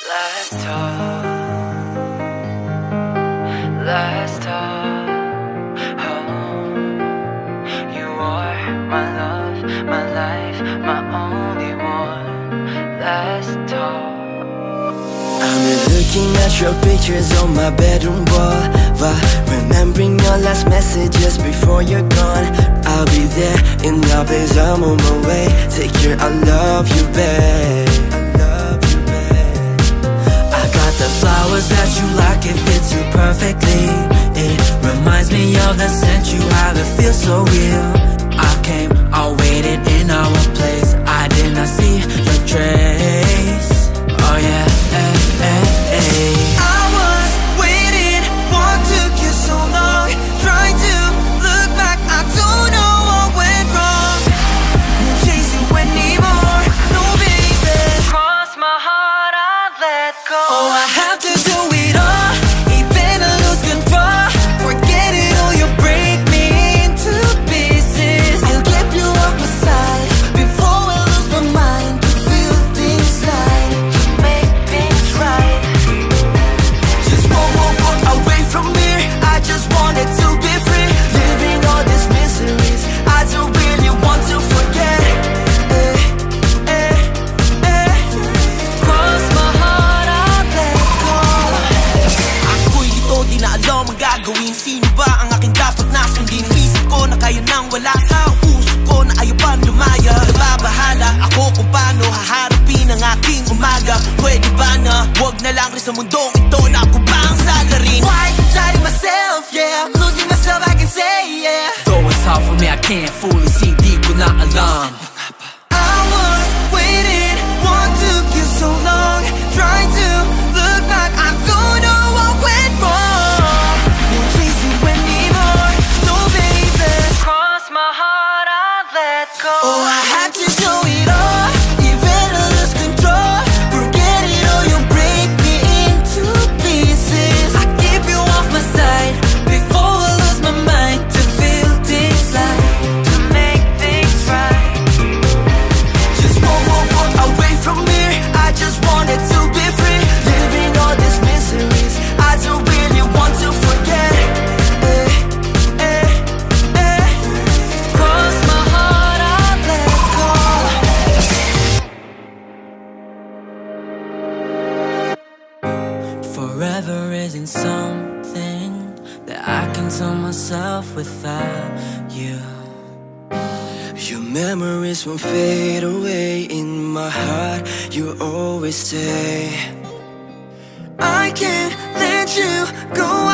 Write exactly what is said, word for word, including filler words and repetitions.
Let's talk, let's talk. Oh, you are my love, my life, my only one. Let's talk. I'm looking at your pictures on my bedroom wall, while remembering your last messages before you're gone. I'll be there in the place, I'm on my way. Take care, I love you, babe. The flowers that you like, it fits you perfectly. It reminds me of the scent you have, it feels so real. I came, I waited in our place, I did not see your trace. Oh yeah, hey, hey, hey. I was waiting, what took you so long? Trying to look back, I don't know what went wrong. Won't chase you anymore, no baby. Cross my heart, I let go. Oh, I have to do it all, even to lose control. Forget it or you break me into pieces. I'll get you off my side before I lose my mind. To feel things right, to make things right. just walk, walk, walk away from me. I just wanted to be free, living all these miseries. I don't really want to forget. Eh, eh, eh. Cross my heart, I let go. Ako'y ito, di na alam ang gagawin. Sino ba ang aking dapat nasundin? Isip ko na kaya nang wala ka. Puso ko na ayaw pa lumaya. Nababahala ako kung paano haharapin ang aking umaga. Pwede ba na wag na lang rin sa mundong ito na ako pa ang salarin? Why doubting myself, yeah, I'm losing myself, I can say, yeah. Though it's hard for me, I can't fully see, di ko na alam. I was waiting, what took you so long? Trying to look back, I don't know what went wrong. Won't chase you anymore, no baby. Cross my heart, I let go. Oh, I had to do it all, even to lose control. Forget it or you break me into pieces. I keep you off my side before I lose my mind. To feel things like, to make things right. just walk, walk, walk away from me. I just wanted to be free, living all these miseries. I don't really want to forget. Eh, eh, eh. Cross my heart, I let go. Forever isn't something that I can tell myself without you. Your memories won't fade away. In my heart, you always stay. I can't let you go.